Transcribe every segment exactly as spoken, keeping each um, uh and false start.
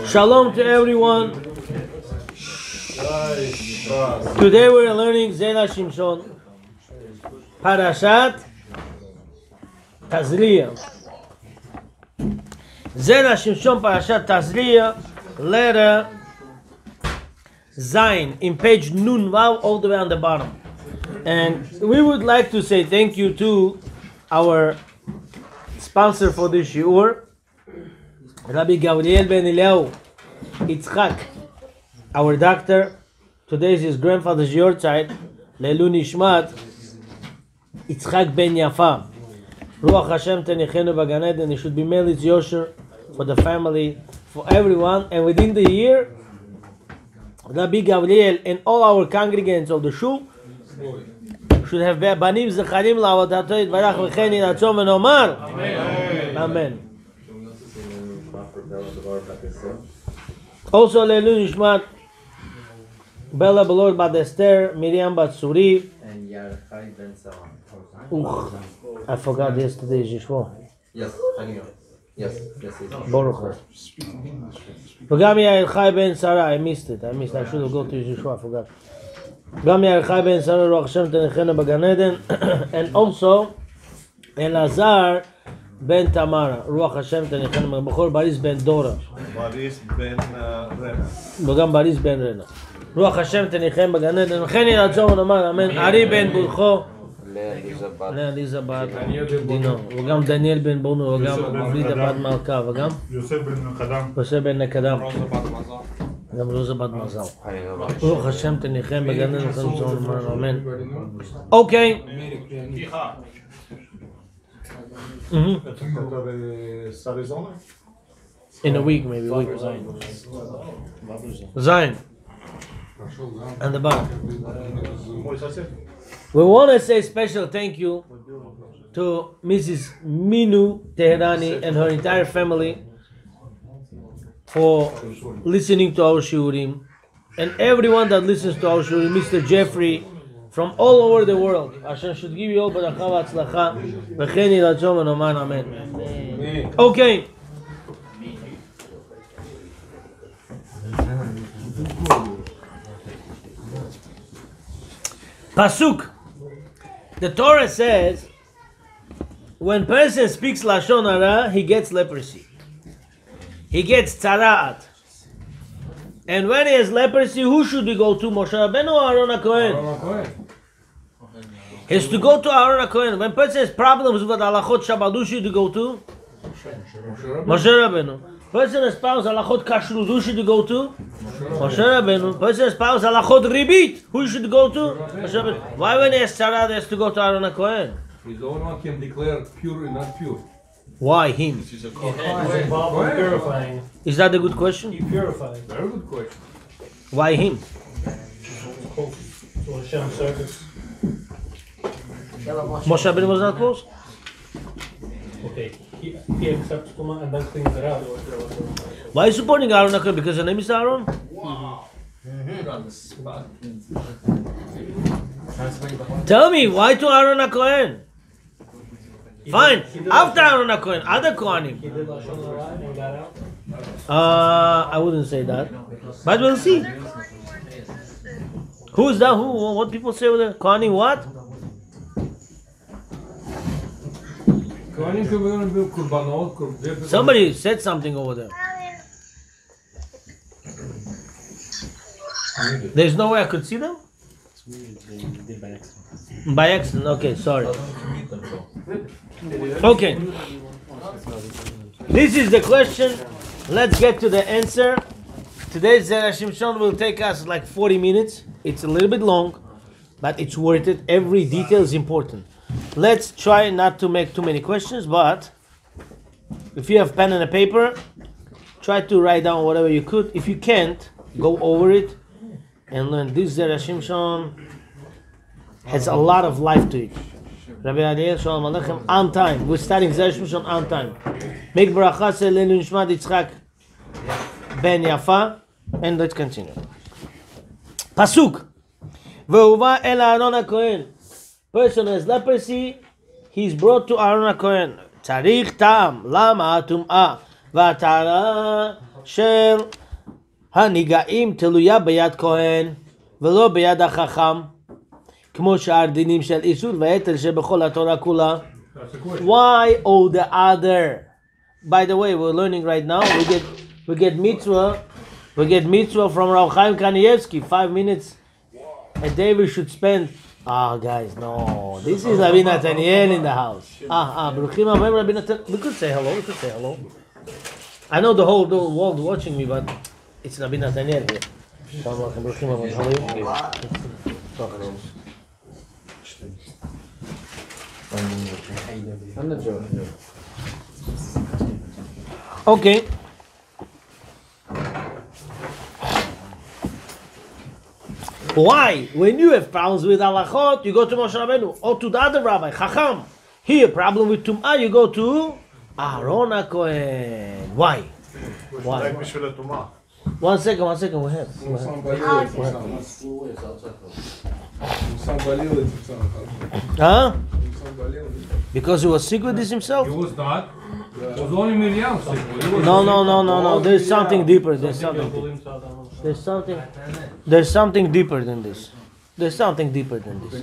Shalom to everyone. Today we're learning Zera Shimshon, Parashat Tazria. Zera Shimshon, Parashat Tazria, letter Zayin, in page Nun Vav, all the way on the bottom. And we would like to say thank you to our sponsor for this shiur, Rabbi Gabriel Ben Eliyahu Yitzchak, our doctor. Today is his grandfather's yortzeit, Leilu Nishmat Yitzchak Ben Yafa. Ruach Hashem Tenichenu B'Gan Eden. It should be Melitz Yosher for the family, for everyone. And within the year, Rabbi Gabriel and all our congregants of the shul should have banim zecharim la'avodato yitbarach v'chen yiratzon v'nomar Amen. Also, Leilu Nishmat Bella Belor Bat Esther, Miriam Bat Suri, and Yarchai Ben Sarah. I forgot yesterday is Yishvo. Yes, yes, yes. Baruch. Forgot me Yarchai Ben Sarah. I missed it. I missed. I should have gone to Yishvo. I forgot. Forgot me Yarchai Ben Sarah. Ruach Hashem Tenichenu B'Gan Eden, and also Elazar Ben Tamara. Ruach Hashem Tenichenu B'Chol Baris Ben Dora. Baris Ben Rena. וגם בריס בן רנה. רוח השם תניחם בגן עדן, וכן יהי רצון ונאמר אמן. ארי בן בולחו, לאה עליזה בת דינו, וגם דניאל בן בונו, וגם בלידה בת מלכה, וגם יוסף בן נקדם. יוסף בן נקדם, גם רוזה בת מזל. רוח השם תניחם בגן עדן, וכן יהי רצון ונאמר אמן. אוקיי. In a week, maybe a week. Zayin. And the bottom. We want to say special thank you to Missus Minu Teherani and her entire family for listening to our shiurim, and everyone that listens to our shiurim, Mister Jeffrey, from all over the world. Hashem should give you all baracha v'atzlacha v'chen yhi ratzon v'nomar amen. Okay. Pasuk. The Torah says, when person speaks lashon hara, he gets leprosy. He gets tzaraat. And when he has leprosy, who should we go to? Moshe Rabbeinu or Aaron HaKohen? He has to go to Aaron HaKohen. When person has problems with halachot Shabbat, who should we go to? Moshe Rabbeinu. Person has problems halachot kashrut, who should we go to? Moshe Rabbeinu. Person has problems halachot ribit, who should go to? Moshe Rabbeinu. Why when he has tzara, he has to go to Aaron HaKohen? He's the only one can declare pure and not pure. Why him? He's involved in purifying. Is that a good question? He purifies. Very good question. Why him? So Hashem's service. Moshe Rabbeinu was not close? Okay. He, he accepts Tumah and then cleans it out. Why are you supporting Aaron HaKohen? Because the name is Aaron? Wow. Mm-hmm. On the spot. Tell me, why to Aaron HaKohen? Fine, after Aaron HaKohen, other Kohanim. He did Lashon Hara and got out. Uh, I wouldn't say that. But we'll see. Who's that? Who? What people say over there? Kohanim what? Somebody said something over there. There's no way I could see them? By accident, okay, sorry. Okay. This is the question. Let's get to the answer. Today's Zera Shimshon will take us like forty minutes. It's a little bit long, but it's worth it. Every detail is important. Let's try not to make too many questions, but if you have pen and a paper, try to write down whatever you could. If you can't, go over it and learn. This Zera Shimshon has a lot of life to it. Rabbi Ariel Shalom Aleichem, on time. We're starting Zera Shimshon on time. Make bracha Leilu Nishmat Yitzchak Ben Yafa, and let's continue. Pasuk. Ve'uva el Aaron HaKohen. Person who has leprosy, he's brought to Aaron HaKohen. Tzarich tam, lama tum'ah, v'atara של הניגעים תלויה ביד כהן ולא ביד החכם, כמו שאר דינים של איסור והיתר שבכל התורה כולה. That's the question. Why all the other? By the way, we're learning right now. We get we get mitzvah, we get mitzvah from Rav Chaim Kanievsky. Five minutes a day we should spend. Ah, guys, no, this is Rabbi Nathaniel in the house. Ah, ah, Baruchim Abim Rabbi Nathaniel. We could say hello. We could say hello. I know the whole, the whole world watching me, but it's Rabbi Nathaniel here. Shalom Aleichem, Baruchim Abim. How are you? Okay. Why? When you have problems with halachot, you go to Moshe Rabbeinu or to the other rabbi, Chacham. Here, problem with Tum'ah, you go to Aaron HaKohen. Why? Why? רק בשביל הטומאה. One second, one second, we have. We have. Huh? Because he was sick with this himself? He was not. It was only Miriam sick. He was No, no, no, no, no. There's something deeper. There's something deeper. There's something. There's something deeper than this. There's something deeper than this.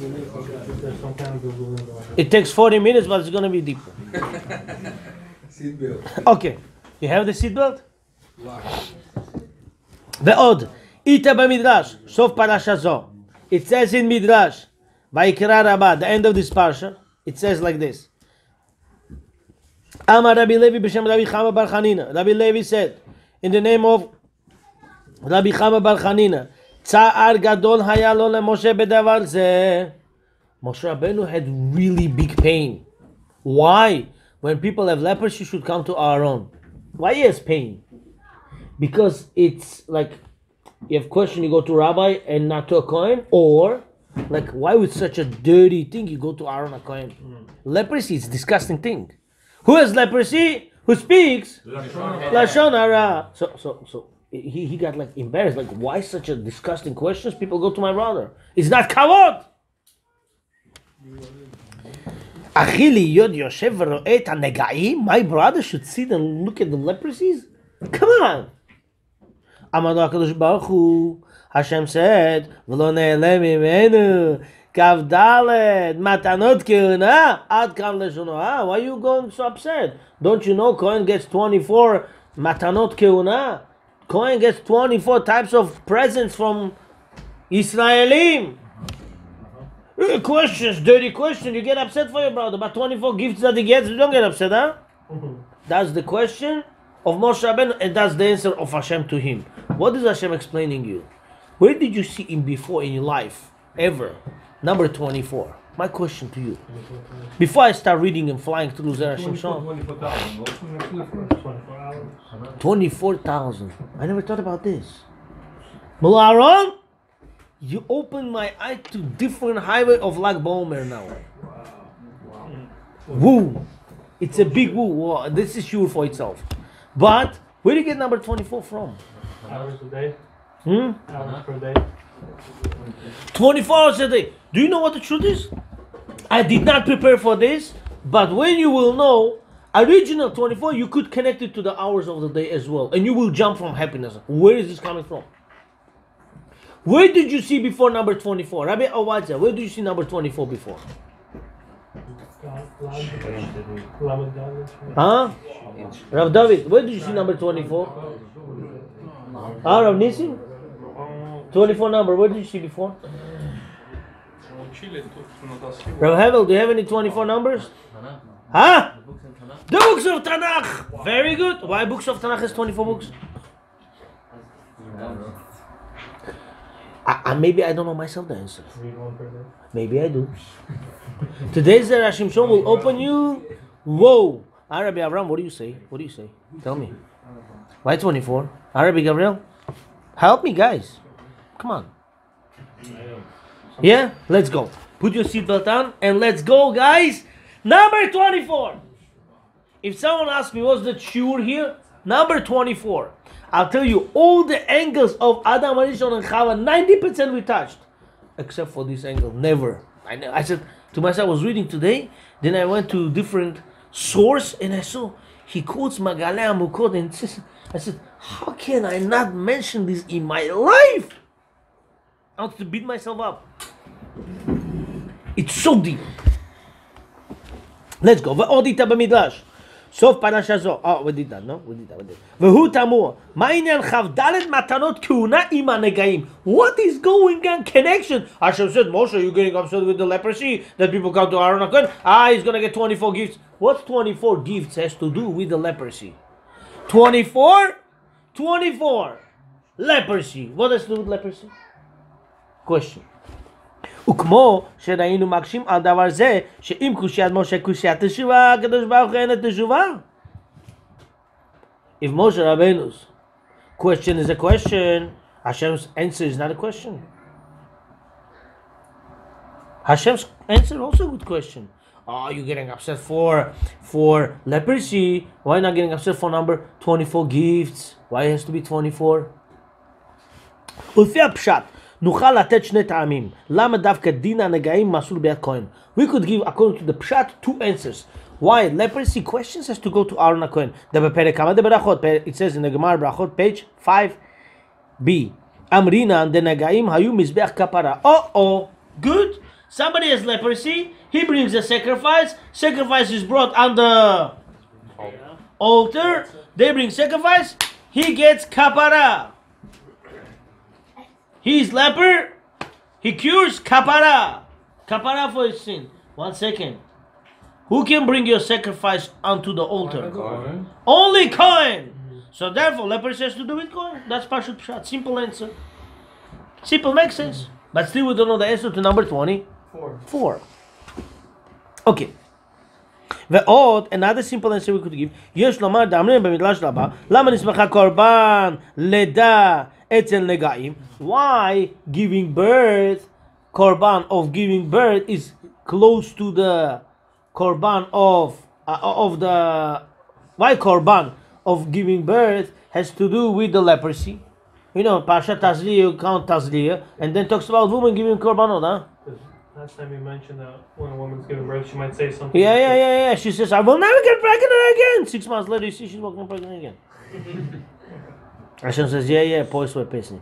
It takes forty minutes, but it's gonna be deeper. Okay. You have the seatbelt? ועוד, איתה במדרש, סוף פרשה זו. It says in Midrash, ויקרא רבה, the end of this parsha, it says like this. אמר רבי לוי בשם רבי חמא בר חנינא. Rabbi Levi said, in the name of Rabbi Chama bar Chanina, צער גדול היה לו למשה בדבר זה. Moshe Rabbeinu had really big pain. Why? When people have leprosy, you should come to Aaron. Why he has pain? Because it's like, you have question, you go to rabbi and not to a Kohen, or like, why with such a dirty thing you go to Aaron a Kohen? Mm. Leprosy is a disgusting thing. Who has leprosy? Who speaks? Lashon hara. So, so, so he, he got like embarrassed. Like, why such a disgusting questions? People go to my brother. It's not kavod. Achili yod yoshev v'ro'eh et hanega'im. My brother should sit and look at the leprosies. Come on. Amado HaKadosh Baruch Hu, Hashem said, V'lo ne'eleh mimenu, Kav Daled, Matanot Kehuna, Ad Kan Leshonoah. Why are you going so upset? Don't you know Kohen gets twenty-four Matanot Kehuna? Kohen gets twenty-four types of presents from Israelim. Uh, questions, dirty question, you get upset for your brother, but twenty-four gifts that he gets, you don't get upset, huh? That's the question of Moshe Rabbeinu, and that's the answer of Hashem to him. What is Hashem explaining you? Where did you see him before in your life? Ever? Number twenty-four. My question to you. Before I start reading and flying through Zera Shimshon. twenty-four thousand. I never thought about this. Malaron, you opened my eye to different highway of Lag Bomer now. Woo. It's a big woo. Wow. This is sure for itself. But where do you get number twenty-four from? Hours a day. Hmm? Hours per day. twenty-four hours a day. Do you know what the truth is? I did not prepare for this, but when you will know, original twenty-four, you could connect it to the hours of the day as well, and you will jump from happiness. Where is this coming from? Where did you see before number twenty-four? Rabbi Ovadia, where did you see number twenty-four before? Huh? Rav David, where did you see number twenty-four? Ah, Rav Nissim? twenty-four number, where did you see before? Rav Hevel, do you have any twenty-four numbers? Huh? The books of Tanakh! Very good. Why books of Tanakh has twenty-four books? I, I, maybe I don't know myself the answer. Maybe I do. Today's Zera Shimshon will open you. Whoa! Arabi Avram, what do you say? What do you say? Tell me. Why twenty-four? Arabi Gabriel? Help me, guys. Come on. Yeah? Let's go. Put your seatbelt on and let's go, guys. Number twenty-four. If someone asks me what's the shiur here, number twenty-four. I'll tell you all the angles of Adam, Arishon, and Chava, ninety percent we touched. Except for this angle. Never. I, I said to myself, I was reading today, then I went to different source and I saw he quotes Magaleh Amukot, and I said, how can I not mention this in my life? I want to beat myself up. It's so deep. Let's go. ועוד איתה במדרש. סוף פרשה זו. Oh, we did that, no? We did that, we did. והוא תמוה. מה עניין כ"ד מתנות כהונה עם הנגעים? What is going on? Connection. Hashem said, Moshe, you're getting upset with the leprosy that people come to Aaron HaKohen. Ah, he's going to get twenty-four gifts. What's twenty-four gifts has to do with the leprosy? twenty-four? twenty-four. Leprosy. What has to do with leprosy? Question. וכמו שראינו מקשים על דבר זה, שאם קושיית משה קושיית תשובה, הקדוש ברוך הוא אין את תשובה. If Moshe Rabbeinu's question is a question, Hashem's answer is not a question. Hashem's answer also a good question. Oh, you're getting upset for for leprosy. Why not getting upset for number twenty-four gifts? Why it has to be twenty-four? ולפי הפשט, נוכל לתת שני טעמים. למה דווקא דין הנגעים מסור ביד כהן? We could give, according to the pshat, two answers. Why leprosy questions has to go to Aaron HaKohen? בפרק כמה דברחות, it says in the Gemara ברכות, page five b. אמרינן דנגעים היו מזבח כפרה. Oh, oh, good. Somebody has leprosy, he brings a sacrifice, sacrifice is brought on the altar, they bring sacrifice, he gets kapara. He's leper, he cures kapara. Kapara for his sin. One second. Who can bring your sacrifice onto the altar? Kohen. Only Kohen. So therefore, leprosy has to do with Kohen. That's Pashut Pshat. Simple answer. Simple, makes sense. But still we don't know the answer to number twenty-four. Four. Okay. ועוד, another simple answer we could give, יש לומר דאמרים במדרש רבה, למה נסמכה קורבן לידה אצל נגעים? Why giving birth, korban of giving birth is close to the korban of uh, of the why korban of giving birth has to do with the leprosy? You know, Pasha Tazliya, you count Tazliya, and then talks about women giving korbanot, huh? Last time you mentioned that when a woman's giving birth, she might say something. Yeah, yeah, yeah, yeah. She says, I will never get pregnant again. Six months later, you see she's walking pregnant again. Hashem says, yeah, yeah, boys were pissing.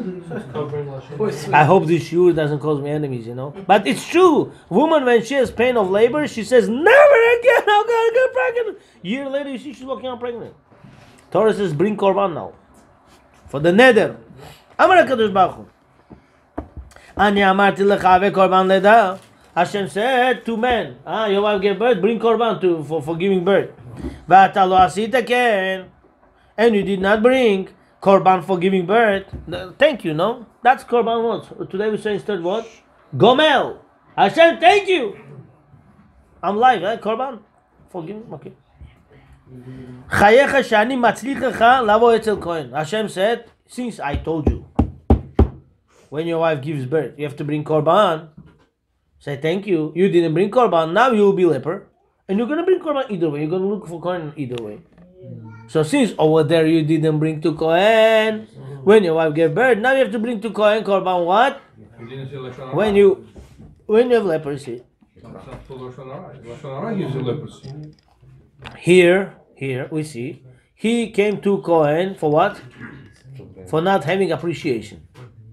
I hope this shiur doesn't cause me enemies, you know. But it's true. Woman, when she has pain of labor, she says, never again, I'm gonna get pregnant. Year later, you see she's walking out pregnant. Torah says, bring korban now. For the neder. Amar HaKadosh Baruch Hu. Ani amarti lecha korban leda. Hashem said to men, ah, your wife gave birth, bring korban to, for, for giving birth. V'ata lo asita ken. And you did not bring korban for giving birth. Thank you, no? That's korban what? Today we say instead what? Gomel. Hashem, thank you. I'm live, eh? Korban? For giving, okay. Chayecha shani matzlichecha lavo etzel kohen. Hashem said, since I told you, when your wife gives birth, you have to bring korban. Say thank you. You didn't bring korban. Now you will be leper, and you're gonna bring korban either way. You're gonna look for kohen either way. So since over there you didn't bring to kohen, when your wife gave birth, now you have to bring to kohen korban what? You didn't say Lashon Hara. When you when you have leprosy. It's not for Lashon Hara. Lashon Hara gives you leprosy. Here, here we see he came to kohen for what? For not having appreciation.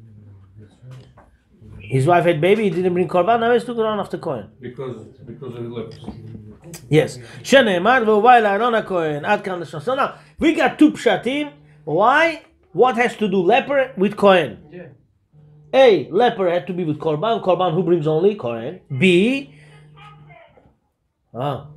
His wife had baby, he didn't bring korban, now he has to go around after kohen. Because because of the leprosy. Yes. Shenemar v'uvay la'aron ha'kohen ad kan l'shon. So now we got two pshatim. Why? What has to do leper with kohen? Yeah. A, leper had to be with korban. Korban who brings only kohen. B. Ah.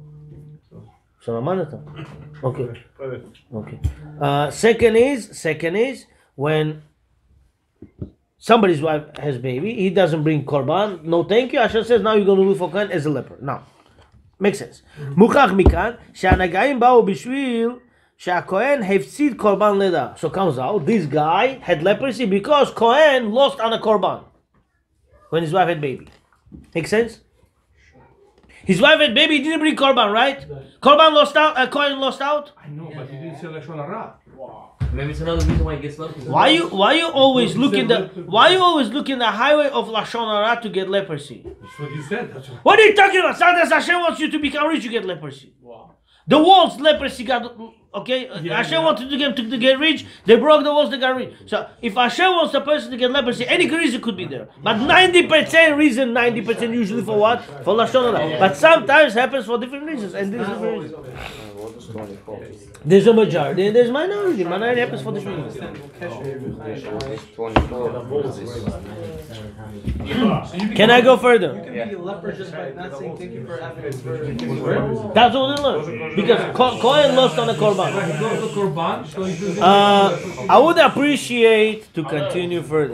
Okay. Okay. Uh, second is second is when somebody's wife has baby, he doesn't bring korban. No, thank you. Hashem says now you're going to look for kohen as a leper. Now, makes sense. מוכח מכאן שהנגעים באו בשביל שהכהן הפסיד קורבן לידה. So comes out this guy had leprosy because Kohen lost on a korban when his wife had baby. Make sense? His wife had baby, he didn't bring korban, right? Korban lost out. Uh, Kohen lost out. I know, but he didn't say Lashon Hara. Maybe it's another reason why he gets leprosy. Why you why you always look in the why you always look in the highway of Lashon Hara to get leprosy? That's what you said. That's what... What are you talking about? Sometimes Hashem wants you to become rich, you get leprosy. Wow. The world's leprosy got Okay, Yeah, Hashem yeah. wanted them to, to get rich. They broke the walls to get rich. So if Hashem wants a person to get leprosy, any reason could be there. But ninety percent reason, ninety percent usually for what? For lashon hara. But sometimes happens for different reasons, and this is different reasons. There's a majority and there's minority. Minority happens for different reasons. Can I go further? You can be leper just by not saying thank you for having for That's what we learn. Because Ko- Kohen lost on the korban. He goes to Korban, so he does it. Uh, I would appreciate to continue further.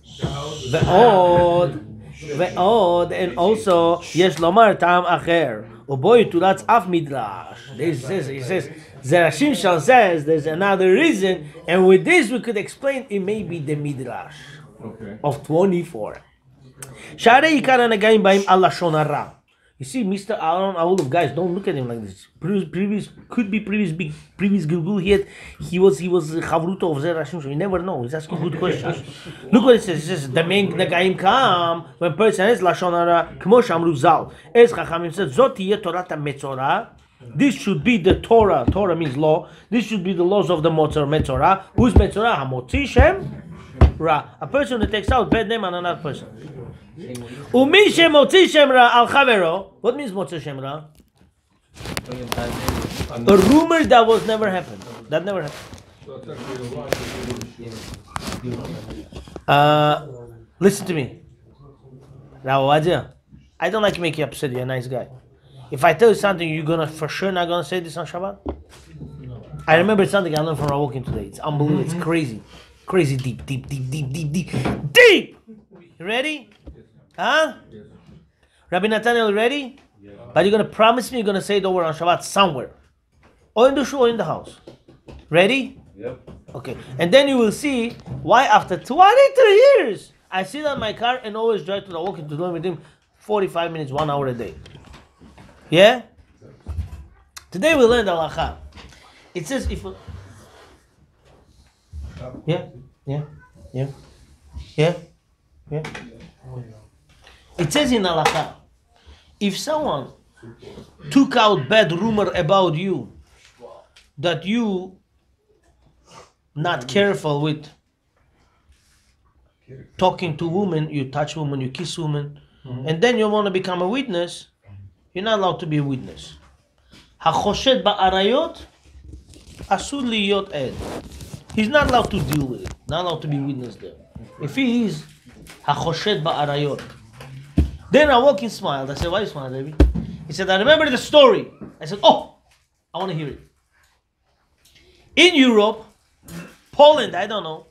ועוד, ועוד, and also, יש לומר טעם אחר, ובו יתולץ אף מדרש. This says, he says, Zera Shimshon says there's another reason, and with this we could explain it may be the midrash Okay. of twenty-four. שהרי עיקר הנגעים באים על לשון הרע. You see, Mister Aaron, all of guys, don't look at him like this. Previous, previous could be previous big, previous Gilgul he had. He was, he was Chavruto of Zera Shimshon. You never know. He's asking good questions. Look what it says. It says the main Nagaim come when person is lashon hara. Kmo shamru zal. Es Chachamim said zot tiyeh Torah metzora. This should be the Torah. Torah means law. This should be the laws of the Motzor Metzora. Who's Metzora? Hamotzi Shem Ra. A person that takes out bad name on another person. Umi shemotzi Shem Ra al chavero. What means Motzi Shem Ra? A rumor that was never happened. That never happened. So that's actually a lie. Uh, listen to me. Rawadia, I don't like making you upset. You're a nice guy. If I tell you something, you're gonna for sure not gonna say this on Shabbat. I remember something I learned from Rawokin today. It's unbelievable. It's crazy, crazy deep, deep, deep, deep, deep, deep, deep. You ready? Huh? Rabbi Nathaniel, ready? But you're gonna promise me you're gonna say it over on Shabbat somewhere, or in the shul or in the house. Ready? Yep. Okay. And then you will see why after twenty-three years I sit on my car and always drive to the walking to learn with him forty-five minutes, one hour a day. Yeah? Today we learned halacha. It says if yeah, yeah, yeah, yeah, yeah. It says in halacha, if someone took out bad rumor about you, that you not careful with talking to women, you touch women, you kiss women, mm-hmm. and then you want to become a witness, you're not allowed to be a witness. HaChoshed ba'arayot asur liyot ed. He's not allowed to deal with it, not allowed to be witness there. If he is HaChoshed ba'arayot. Then I walk in smiled. I said, why you smile, baby? He said, I remember the story. I said, oh, I want to hear it. In Europe, Poland, I don't know,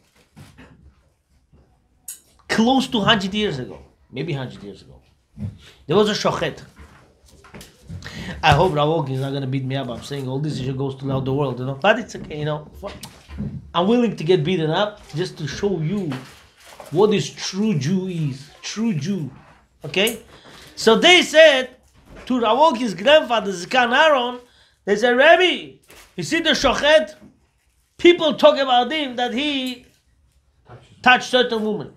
close to one hundred years ago, maybe one hundred years ago, there was a shochet. I hope Ravok is not going to beat me up. I'm saying all this issue goes throughout the world, you know. But it's okay, you know. I'm willing to get beaten up just to show you what is true Jew is. True Jew. Okay? So they said to Ravok's grandfather, Zikan Aaron, they said, Rabbi, you see the shochet? People talk about him that he touched certain women.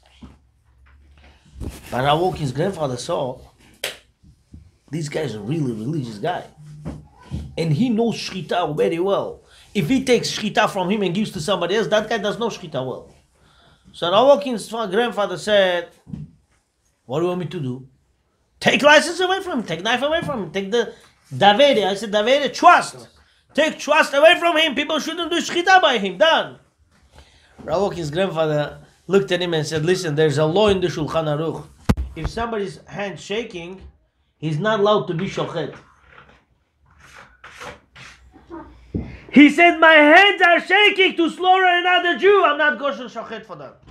But Ravok's grandfather saw this guy is a really religious guy. And he knows Shchita very well. If he takes Shchita from him and gives to somebody else, that guy does know Shchita well. So Ravok's grandfather said, what do you want me to do? Take license away from him. Take knife away from him. Take the Davide. I said, Davide, trust. Take trust away from him. People shouldn't do Shchita by him. Done. Ravok's grandfather looked at him and said, listen, there's a law in the Shulchan Aruch. If somebody's hand shaking, he's not allowed to be shochet. He said, my hands are shaking to slaughter another Jew. I'm not kosher shochet for that.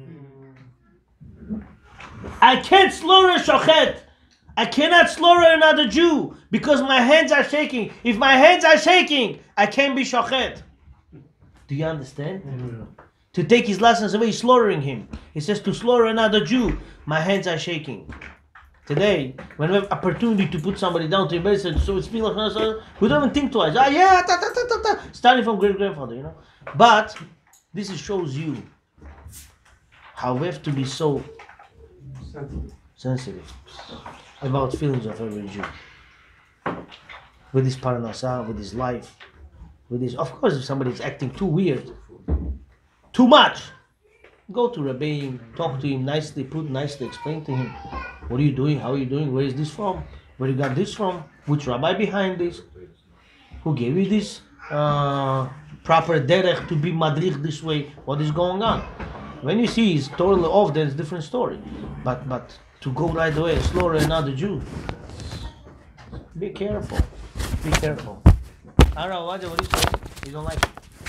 I can't slaughter shochet. I cannot slaughter another Jew because my hands are shaking. If my hands are shaking, I can't be shochet. Do you understand? Mm-hmm. To take his license away, he's slaughtering him. He says to slaughter another Jew, my hands are shaking. Today, when we have opportunity to put somebody down to embrace it, so it's me, we don't even think twice. Ah, yeah, ta, ta, ta, ta, ta. Starting from great grandfather, you know. But this is shows you how we have to be so sensitive about feelings of every Jew. With his parnasah, with his life, with with this. Of course, if somebody's acting too weird, too much, go to Rabbeim, talk to him nicely, put nicely, explain to him, what are you doing? How are you doing? Where is this from? Where you got this from? Which rabbi behind this? Who gave you this uh, proper derech to be madrich this way? What is going on? When you see he's totally off, then it's a different story. But but to go right away and slaughter another Jew, be careful. Be careful. I don't know, what do you say? You don't like it?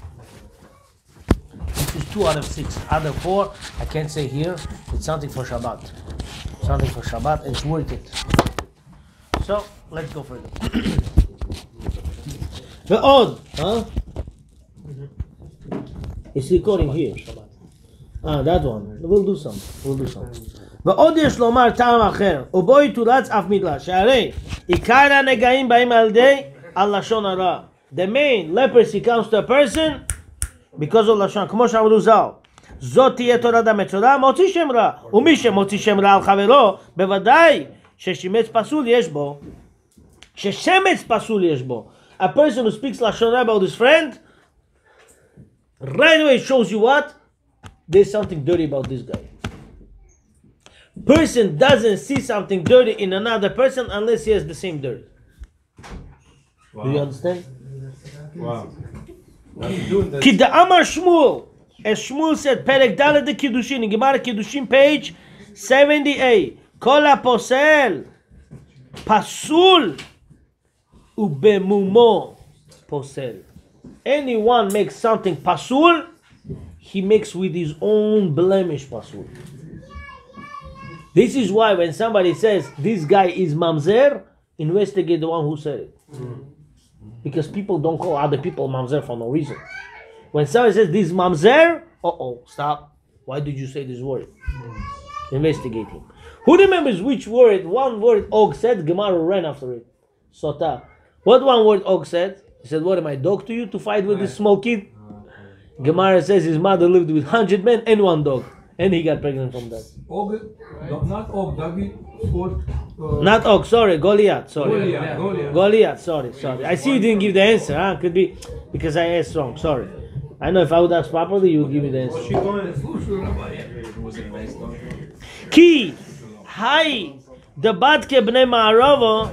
This is two out of six. Out of four, I can't say here. It's something for Shabbat. Something for Shabbat, it's worth it. So, let's go further. The odd, huh? It's recording here. Ah, that one. We'll do some. We'll do some. ועוד יש לומר טעם אחר, ובו יתולץ אף מדרש, שהרי עיקר הנגעים באים על ידי הלשון הרע. The main leprosy comes to a person because of לשון, כמו שאמרו ז"ל. זאת תהיה תורת המצורע, מוציא שם רע. ומי שמוציא שם רע על חברו, בוודאי ששמץ פסול יש בו. ששמץ פסול יש בו. A person who speaks לשון רע about his friend, right away shows you what? There's something dirty about this guy. Person doesn't see something dirty in another person unless he has the same dirt. Wow. Do you understand? Wow. I'm doing that. Ki Amar Shmuel, as Shmuel said, Perek Dalet de Kiddushin, in Gemara Kiddushin, page seventy-eight. Kol haposel pasul ubemumo posel. Anyone makes something pasul, he makes with his own blemish pasul. This is why when somebody says this guy is mamzer, investigate the one who said it. Mm. Because people don't call other people mamzer for no reason. When somebody says this is mamzer, uh-oh, stop. Why did you say this word? Mm. Investigate him. Who remembers which word, one word Og said, Gemara ran after it. Sota. What one word Og said? He said, what am I, dog to you to fight with this small kid? Gemara says his mother lived with one hundred men and one dog. And he got pregnant from that. Og, no, not Og, David fought. Uh, Not Og, sorry, Goliath, sorry. Goliath, Goliath. Goliath, sorry, sorry. I see you didn't give the answer, huh? Could be because I asked wrong, sorry. I know if I would ask properly, you would give me the answer. Ki, hi, the Batke Bnei Ma'arava,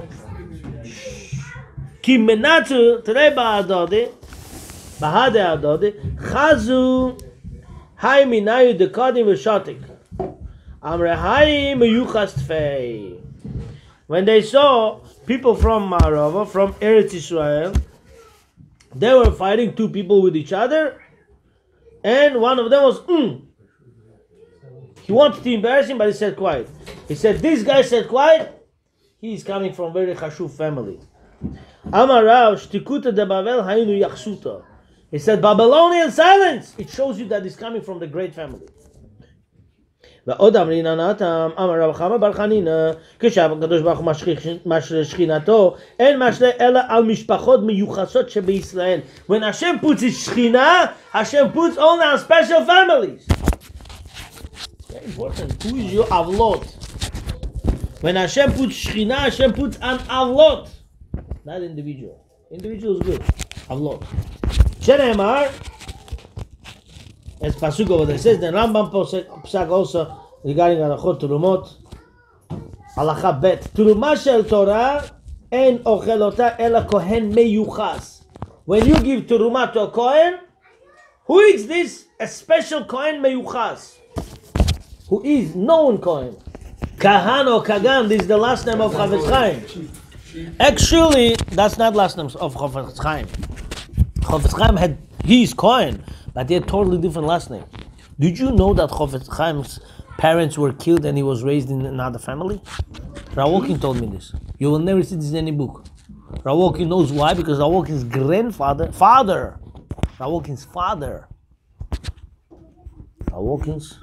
ki menatu, Trei Ba'adode, Bahade Adode, Chazu, Hai minayu de kadim v'shatik. Amre hai meyuchas tfei. When they saw people from Marava, from Eretz Israel, they were fighting two people with each other, and one of them was mm. He wanted to embarrass him, but he said quiet. He said, this guy said quiet, he is coming from very chashuv family. Amar Rav shtikuta de Bavel hayinu yachsuta. He said, Babylonian silence! It shows you that he's coming from the great family. ועוד אמרינן נתם, אמר רב חמא בר חנינא, כשב הקדוש ברוך הוא משרה שכינתו, אין משרה אלא על משפחות מיוחסות שבישראל. When Hashem puts his shechina, Hashem puts only on special families. Very important. Who is your avlot? When Hashem puts shechina, Hashem puts an avlot. Not individual. Individual is good. Avlot. Shenemar, as Pasuk over there says, the Rambam Psak also regarding Alachot Turumot, Halacha Bet, Turuma shel Torah en ochelota ela kohen meyuchas. When you give Turuma to a Kohen, who is this? A special Kohen meyuchas, who is known Kohen. Kahan or Kagan, this is the last name of Chafetz Chaim. Actually, that's not last name of Chafetz Chaim. Chafetz Chaim had, he is Kohen, but they had totally different last name. Did you know that Chafetz Chaim's parents were killed and he was raised in another family? Rav Wolkin told me this. You will never see this in any book. Rav Wolkin knows why, because Rav Wolkin's grandfather, father, Rav Wolkin's father, Rav Wolkin's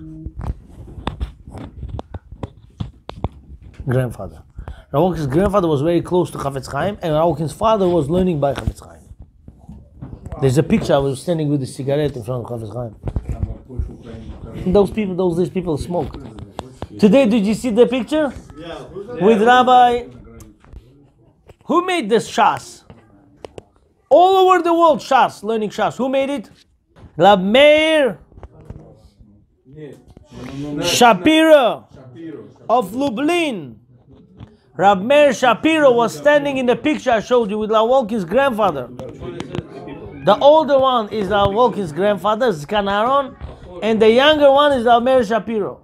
grandfather. Rav Wolkin's grandfather was very close to Chafetz Chaim, and Rav Wolkin's father was learning by Chafetz Chaim. There's a picture I was standing with a cigarette in front of Chafetz Chaim. Those people, those these people smoke. Today, did you see the picture? Yeah. With Rabbi? Who made this Shas? all over the world, Shas, learning Shas. Who made it? Rab Meir Shapiro of Lublin. Rab Meir Shapiro was standing in the picture I showed you with Rav Wolkin's grandfather. The older one is Rav Wolkin's grandfather, Zkan Aaron, and the younger one is Rab Meir Shapiro.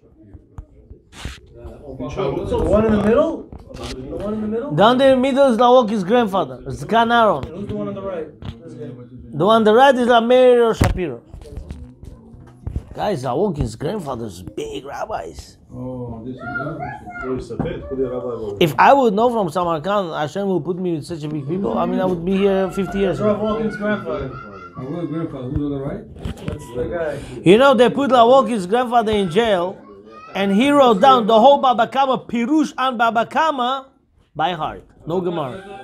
So the one in the middle? The one in the middle? Down there in the middle is Rav Wolkin's grandfather, Zkan Aaron. Who's the one on the right? The one on the right is Rab Meir Shapiro. Guys, Rav Wolkin's grandfather's big rabbis. Oh, this is If I would know from Samarkand, Hashem will put me with such a big people, I mean, I would be here fifty years. Rav Wolkin's grandfather. Our grandfather, who's on the right? That's the guy. You know, they put Rav Wolkin's grandfather in jail, and he wrote down the whole Baba Kama, Pirush and Baba Kama, by heart. No Gemara.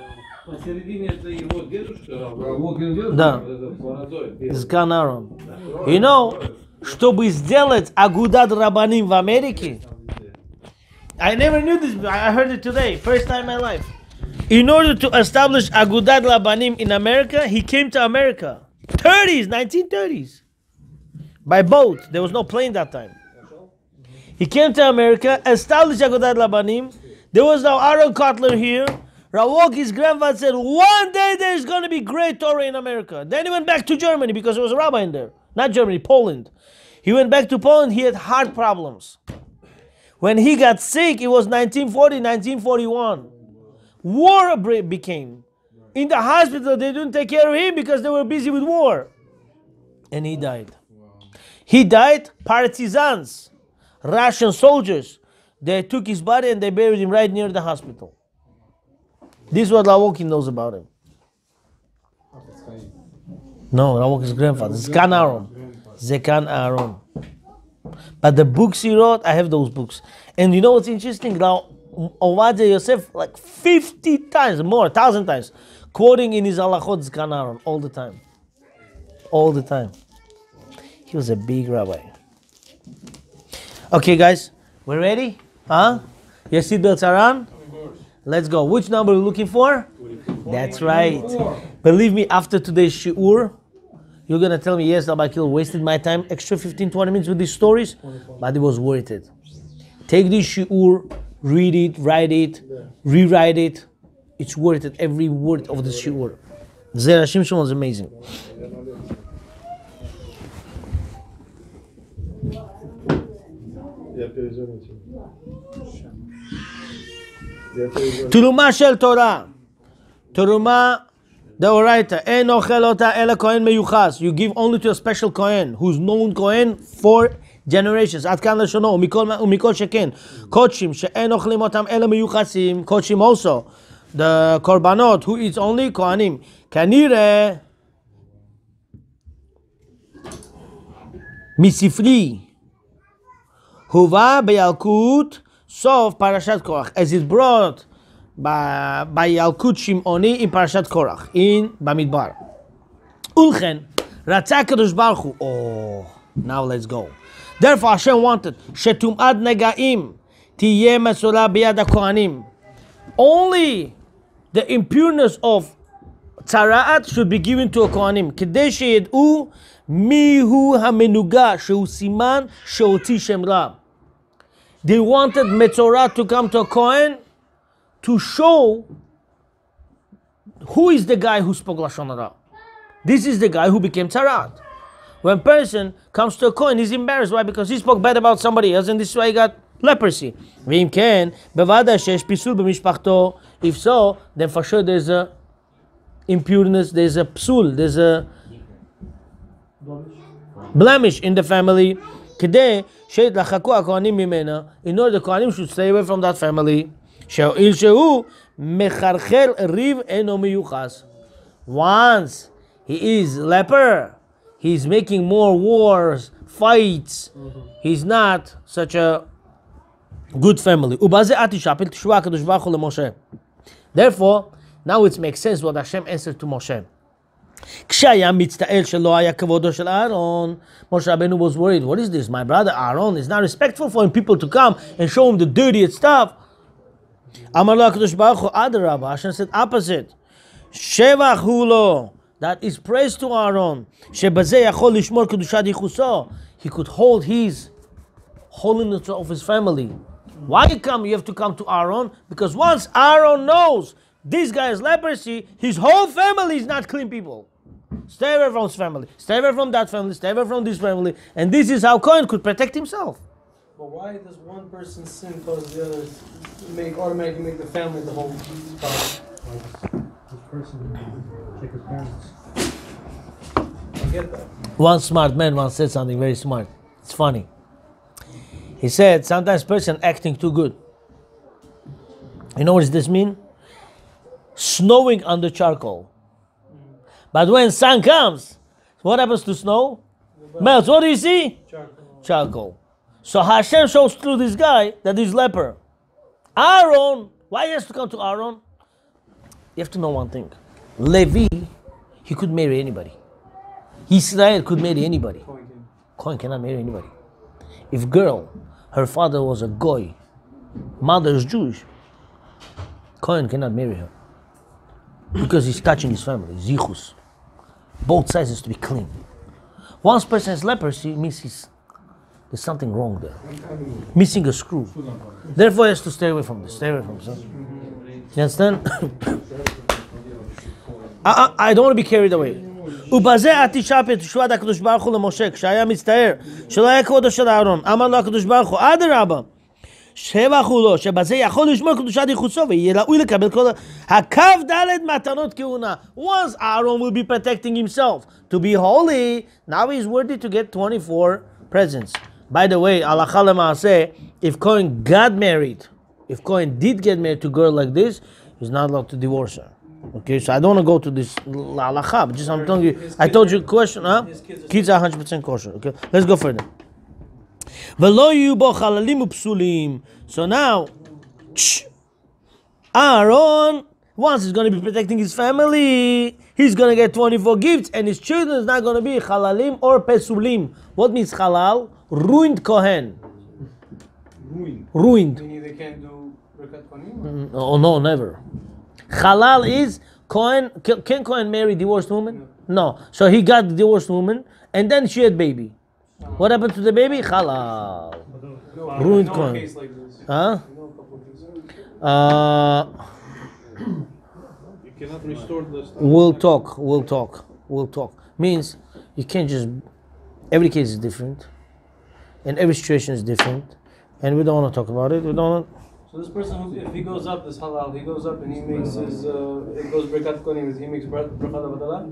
Да. Зкан Аарон. You know, чтобы сделать Агудат Рабаним в Америке, I never knew this, I heard it today, first time in my life. In order to establish Agudat Rabanim in America, he came to America. thirties, nineteen thirties. By boat. There was no plane that time. He came to America, established Agudat Rabanim. There was no Aaron Kotler here. Rav Wolkin's grandfather said, one day there's going to be great Torah in America. Then he went back to Germany because there was a rabbi in there. Not Germany, Poland. He went back to Poland, he had heart problems. When he got sick, it was nineteen forty, nineteen forty-one. War became. In the hospital, they didn't take care of him because they were busy with war. And he died. He died, partisans, Russian soldiers. They took his body and they buried him right near the hospital. This is what Rav Wolkin knows about him. No, Rav Wolkin's grandfather, Zkan Aaron. Zkan Aaron. But the books he wrote, I have those books. And you know what's interesting? Now, Ovadia Yosef, like fifty times, more, a thousand times, quoting in his halachot Zkan Aaron all the time. All the time. He was a big rabbi. Okay, guys, we're ready? Huh? Your seatbelts are on? Let's go. Which number are we looking for? That's right. Believe me, after today's shiur, you're going to tell me, yes, Rabbi Kiel wasted my time, extra fifteen, twenty minutes with these stories, but it was worth it. Take this shiur, read it, write it, rewrite it. It's worth it, every word of the shiur. Zera Shimshon was amazing. תרומה של תורה, תרומה דאורייתא, אין אוכל אותה אלא כהן מיוחס. You give only to a special Kohen, who's known Kohen for generations. עד כאן לשונו, ומכל שכן, קודשים שאין אוכלים אותם אלא מיוחסים, קודשים also. The קורבנות, who eats only כהנים. כנראה, מספרי, הובא בילקוט, Sof Parashat Korach, as it brought by, by Yalkut Shimoni in Parashat Korach, in Bamidbar. Ulchen, Ratzah Kadosh Baruch Hu. Oh, now let's go. Therefore Hashem wanted, Shetumad Negaim, Tiyeh Mesorah Biyad HaKohanim. Only the impureness of Tzara'at should be given to a Kohanim. Kedei sheyed'u mihu hamenuga, shehu siman she'hotzi Shem Ra. They wanted Metzorah to come to a Kohen to show who is the guy who spoke Lashon Hara. This is the guy who became Tzarat. When a person comes to a Kohen, he's embarrassed. Why? Because he spoke bad about somebody else, and this is why he got leprosy. If so, then for sure there's a impureness, there's a psul, there's a blemish in the family. In order the Kohanim should stay away from that family. Once he is leper, he's making more wars, fights. He's not such a good family. Therefore, now it makes sense what Hashem answered to Moshe. Moshe Rabbeinu was worried. What is this? My brother Aaron is not respectful for people to come and show him the dirty stuff. Amar lo HaKadosh Baruch Hu, Adarabah. Hashem said opposite. שבח הוא לו. That is praise to Aaron. שבזה יכול לשמור קדושת ייחוסו. He could hold his holiness of his family. Why you come? You have to come to Aaron because once Aaron knows this guy has leprosy, his whole family is not clean people. Stay away from his family. Stay away from that family. Stay away from this family. And this is how Cohen could protect himself. But why does one person's sin cause the others make automatically make the family the whole problem? This person, check his parents. I get that. One smart man once said something very smart. It's funny. He said, sometimes person acting too good. You know what does this mean? Snowing under charcoal. But when sun comes, what happens to snow? Melts. What do you see? Charcoal. Charcoal. So Hashem shows through this guy that he's leper. Aaron, why he has to come to Aaron? You have to know one thing. Levi, he could marry anybody. Israel could marry anybody. Cohen cannot marry anybody. If girl, her father was a goy, mother is Jewish, Cohen cannot marry her. Because he's touching his family, zichus. Both sides has to be clean. Once person has leprosy, means he's, there's something wrong there. Missing a screw. Therefore he has to stay away from this. Stay away from this. Huh? You understand? I, I, I don't want to be carried away. ובזה התשעה בתשועת הקדוש ברוך הוא למשה, כשהיה מצטער שלא היה כבודו של אהרון, אמר לו הקדוש ברוך הוא, אדרבה, שבח הוא לו, שבזה יכול לשמור קדושת ייחוסו ויהיה ראוי לקבל כל הכ"ד מתנות כהונה. Once Aaron will be protecting himself to be holy, now he's worthy to get twenty-four presents. By the way, הלכה למעשה, if Cohen got married, if Cohen did get married to a girl like this, he's not allowed to divorce her. Okay, so I don't want to go to this halacha, but just I'm telling you, I told you a question, huh? Kids are one hundred percent kosher. Okay, let's go further. ולא יהיו בו חללים ופסולים. So now, Aaron, once he's going to be protecting his family, he's going to get twenty-four gifts, and his children is not going to be chalalim or pesulim. What means halal? Ruined Kohen. Ruined. Ruined. Meaning they can't do Birkat Kohanim? Oh no, never. Halal is Cohen. Can Cohen marry divorced woman? No. So he got the divorced woman, and then she had baby. What happened to the baby? Halal. No, Ruined I know Kohen. a case like this. Huh? I know a couple of cases. Uh, You cannot restore the stuff. we'll talk. We'll talk. We'll talk. Means you can't just. Every case is different, and every situation is different, and we don't want to talk about it. We don't. Want So this person, who, if he goes up, this halal, he goes up and he makes his, uh, it goes Birkat Kohanim, he makes Birkat Avatala.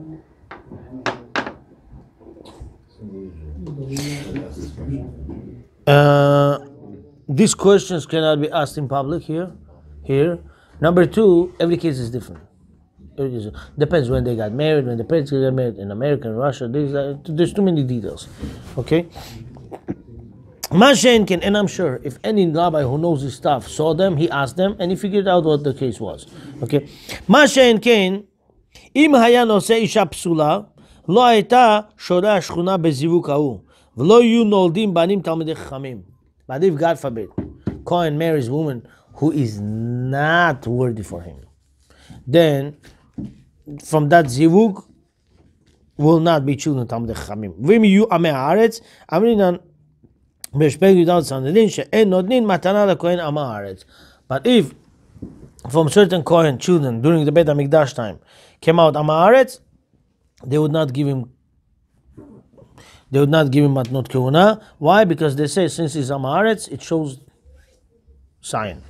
Uh, these questions cannot be asked in public here. Here. Number two, every case is different. Every case is- depends when they got married, when the parents got married in America, in Russia. There's, uh, there's too many details. Okay. Mashenkin, and I'm sure if any rabbi who knows this stuff saw them, he asked them, and he figured out what the case was. Okay. Mashenkin, אם היה נושא אישה פסולה, לא הייתה שורה השכונה בזיווג ההוא, ולא יהיו נולדים בנים תלמידי חכמים. But if, God forbid, Cohen marries a woman who is not worthy for him, then from that zivug will not be children תלמידי חכמים. ואם יהיו עמי הארץ, אמרינן ברשפק י"ד סנהדרין שאין נותנים מתנה לכהן עם הארץ. But if from certain Kohen children during the Beit HaMikdash time came out Am Haaretz, they would not give him they would not give him matnot kehuna. Why? Because they say since he's Am Haaretz, it shows sign.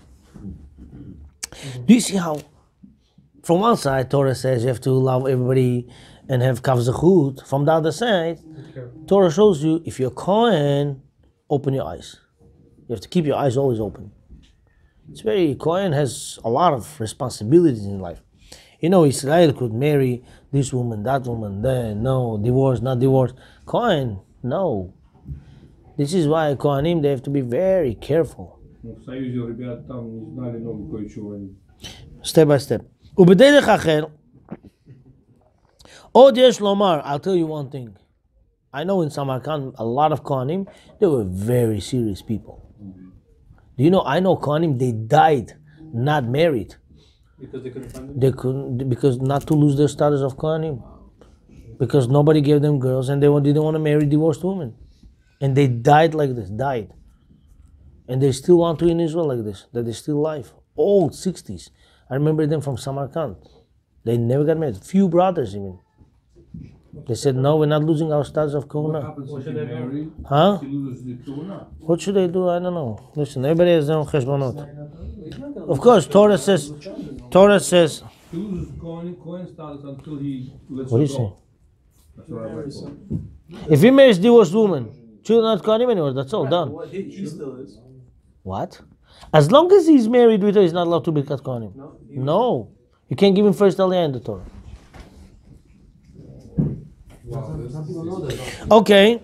Do you see how from one side Torah says you have to love everybody and have kav zechut. From the other side, Torah shows you if you're Kohen, open your eyes. You have to keep your eyes always open. It's very, Kohen has a lot of responsibilities in life. You know, Israel could marry this woman, that woman, then, no, divorce, not divorce. Kohen, no. This is why Kohanim, they have to be very careful. В Союзе ребят там не знали много кое-чего. Step by step. ובדרך אחר, עוד יש לומר, I'll tell you one thing. I know in Samarkand, a lot of Kohanim, they were very serious people. Do you know, I know Kohanim, they died not married. Because they couldn't find it? They couldn't, because not to lose their status of Kohanim. Because nobody gave them girls and they didn't want to marry divorced women. And they died like this, died. And they still want to in Israel like this, that they're still alive. Old sixties. I remember them from Samarkand. They never got married. Few brothers even. They said, no, we're not losing our status of What Kohuna. happens if you marry? Huh? She loses the Kohuna. What should they do? I don't know. Listen, everybody has their own cheshbonot. Of course, Torah says, Torah says, She loses Kohen, Kohen status until he lets what do her you go. say? That's what I read. If he marries divorced woman, she'll not Kohanim anymore. That's all done. Well, he, he still is. What? As long as he's married with her, he's not allowed to be Kat Kohanim. No? He- No. You can't give him first Aliyah in the Torah. Okay.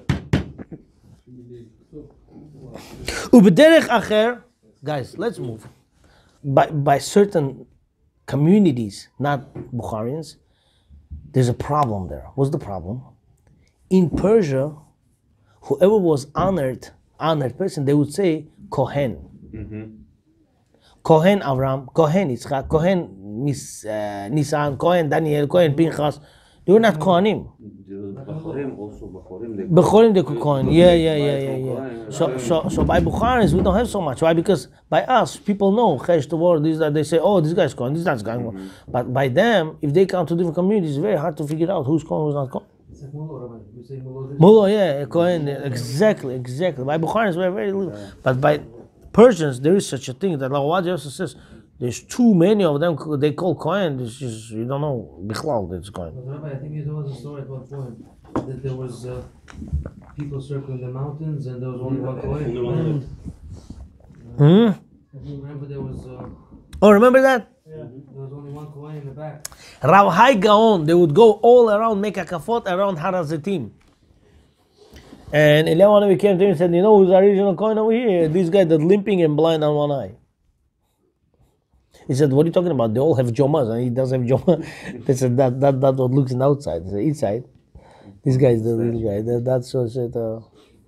Ubederech acher, guys, let's move. By by certain communities, not Bukharians, there's a problem there. What's the problem? In Persia, whoever was honored, honored person, they would say Kohen. Kohen Avram, Kohen Yitzchak, Kohen Nis, uh, Nisan, Kohen Daniel, Kohen Pinchas. They were not Kohanim. Bachorim also, Bachorim, they Bechorim they could Kohen. Yeah, yeah, yeah, yeah, yeah. So, so, so by Bukharis we don't have so much. Why? Because by us, people know Chesh the word. This that they say, oh, this guy's Kohen, this guy's Kohen. Mm-hmm. But by them, if they come to different communities, it's very hard to figure out who's Kohen, who's not Kohen. It's like Mullah, Rabbi. You say Mullah this? Mullah, yeah, Kohen, exactly, exactly. By Bukharis we're very little. But by Persians, there is such a thing that Lawadi also says. There's too many of them. They call Kohen. It's just you don't know Bichlal that's Kohen. But Rabbi, I think you told us a story at one point that there was uh, people circling the mountains and there was only one Kohen. Hmm. I remember there was uh, Oh, remember that? there was only one Kohen in the back. Rav Hai Gaon. They would go all around, make a kafot around Har HaZitim. And Eliyahu Hanavi came to him and said, "You know who's the original Kohen over here? This guy that's limping and blind on one eye." He said, "What are you talking about? They all have jomas, and he doesn't have joma." They said, "That that that what looks in the outside." He said, "Inside, this guy is the little guy." That, that's what said. Uh,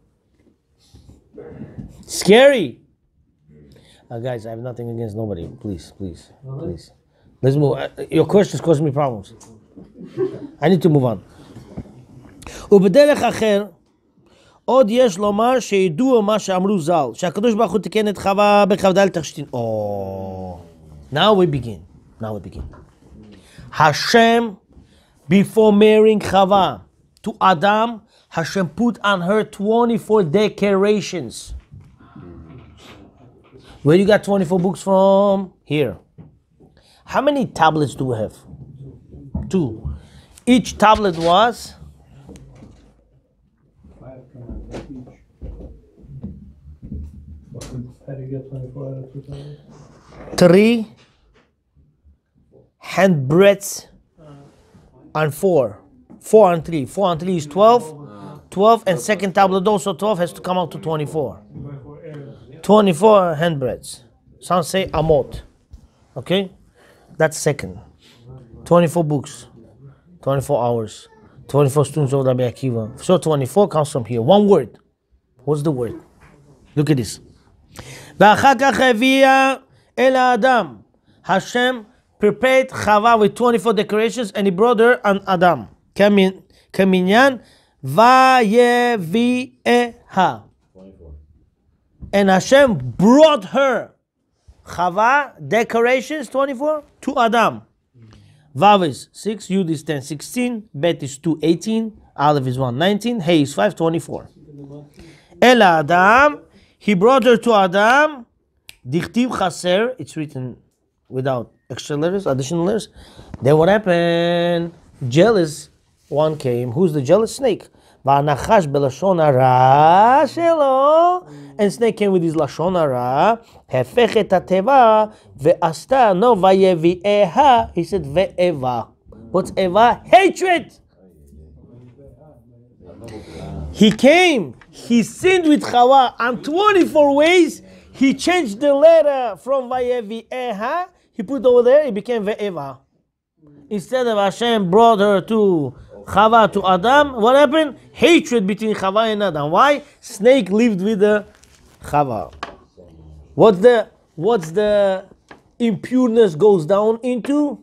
scary. Uh, guys, I have nothing against nobody. Please, please, please. Let's move. Uh, your questions cause me problems. I need to move on. ובדרך אחר, עוד יש לומר שידוע מה שאמרו ז"ל, שהקדוש ברוך הוא תיקן את חווה בכ"ד תכשיטין. Oh, now we begin. Now we begin. Hashem, before marrying Chava to Adam, Hashem put on her twenty-four decorations. Where you got twenty-four books from? Here. How many tablets do we have? Two. Each tablet was How do you get twenty-four out of two thousand? three handbreadths on four. Four on three. Four on three is twelve. twelve and second tablet also twelve has to come out to twenty-four. twenty-four handbreadths. Some say amot. Okay? That's second. twenty-four books. twenty-four hours. twenty-four students of Rabbi Akiva. So twenty-four comes from here. One word. What's the word? Look at this. ואחר כך הביאה אל האדם. Hashem prepared Chava with twenty-four decorations and he brought her an Adam. כמניין ויביאها. And Hashem brought her Chava decorations twenty-four to Adam. Vav is six, Yud is ten, sixteen, Bet is two, eighteen, Aleph is one, nineteen, Hey is five, twenty-four. El Adam, he brought her to Adam. Dichtiv chaser, it's written without extra letters, additional letters. Then what happened? Jealous one came. Who's the jealous? Snake. Va'anachash belashon hara shelo. And snake came with his lashon hara. Hefech et hateva ve'asta. No, vayevi'eha. He said ve'eva. What's eva? Hatred. He came. He sinned with Chava on twenty-four ways. He changed the letter from vayevi'eha. He put over there. It became ve'eva. Instead of Hashem brought her to Chava to Adam, what happened? Hatred between Chava and Adam. Why? Snake lived with the Chava. What's the what's the impureness goes down into